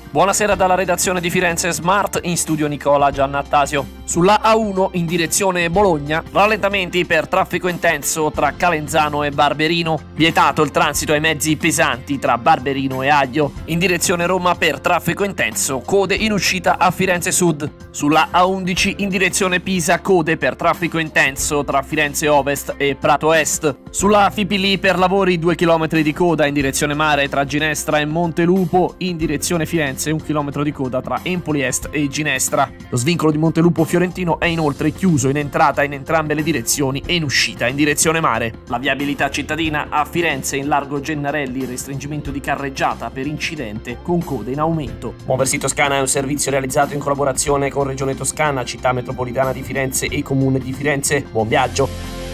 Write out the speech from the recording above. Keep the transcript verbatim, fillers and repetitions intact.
Buonasera dalla redazione di Firenze Smart, in studio Nicola Giannattasio. Sulla A uno in direzione Bologna, rallentamenti per traffico intenso tra Calenzano e Barberino. Vietato il transito ai mezzi pesanti tra Barberino e Aglio. In direzione Roma per traffico intenso, code in uscita a Firenze Sud. Sulla A undici in direzione Pisa, code per traffico intenso tra Firenze Ovest e Prato Est. Sulla Fipili per lavori due chilometri di coda in direzione mare tra Ginestra e Montelupo. In direzione Firenze un chilometro di coda tra Empoli Est e Ginestra. Lo svincolo di Montelupo Fiorentino è inoltre chiuso in entrata in entrambe le direzioni e in uscita in direzione mare. La viabilità cittadina a Firenze in largo Gennarelli, restringimento di carreggiata per incidente con code in aumento. Muoversi Toscana è un servizio realizzato in collaborazione con Regione Toscana, Città Metropolitana di Firenze e Comune di Firenze. Buon viaggio!